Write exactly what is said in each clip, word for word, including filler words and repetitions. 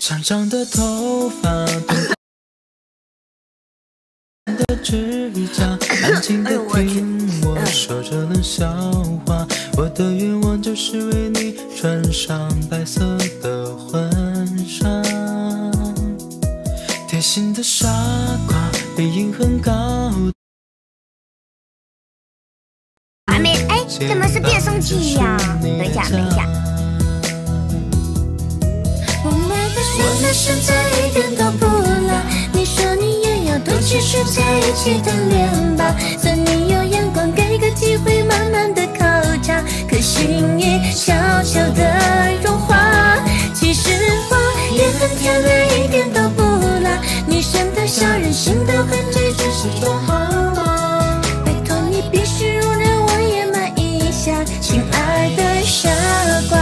长长的头发，短的指甲，安静的听我说这冷笑话。我的愿望就是为你穿上白色的婚纱。贴心的傻瓜，背影很高。 还没哎，怎么是变声器呀？等一下，等一下。 我们现在一点都不老，你说你也要多接触在一起的脸吧，算你有眼光，给个机会慢慢的考察，可心意悄悄的融化。其实我也很甜美，一点都不辣，女生的小任性都很追求是说好吗？拜托你必须容忍我也满意一下，亲爱的傻瓜。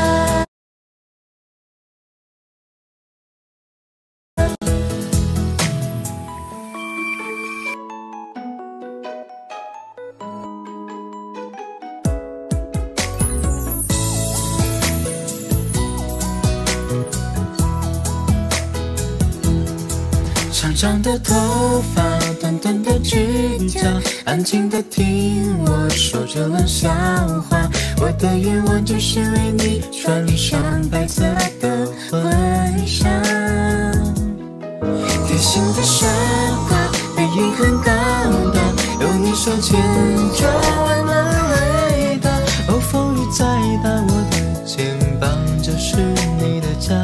长长的头发，短短的指甲，安静的听我说这冷笑话。我的愿望就是为你穿上白色的婚纱。贴心的傻瓜，背影很高大，有你手牵着温暖味道。哦，风雨再大，我的肩膀就是你的家。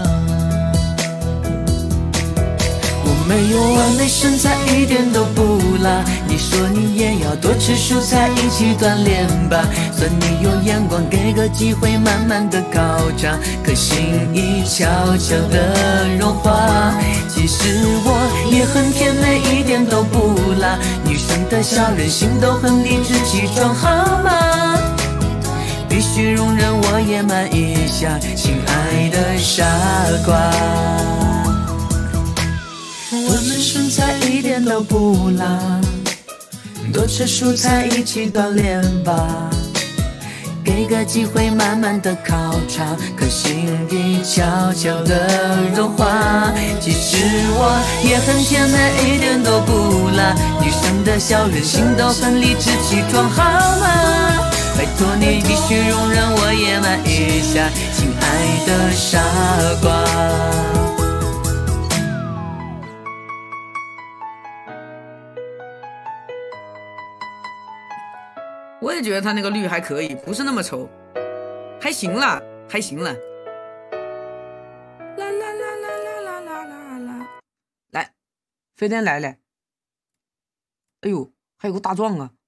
没有完美身材，一点都不辣。你说你也要多吃蔬菜，一起锻炼吧。算你有眼光，给个机会慢慢的考察。可心意悄悄的融化。其实我也很甜美，一点都不辣。女生的小任性都很理直气壮，好吗？必须容忍我也慢一下，亲爱的傻瓜。 我们身材一点都不辣，多吃蔬菜一起锻炼吧。给个机会慢慢的考察，可心意悄悄的融化。其实我也很甜美，一点都不辣。女生的小任性都很理直气壮，好吗？拜托你必须容忍我也慢一下，亲爱的傻瓜。 我也觉得他那个绿还可以，不是那么丑，还行啦，还行了。啦啦啦啦啦啦啦啦！来，飞天来了。哎呦，还有个大壮啊！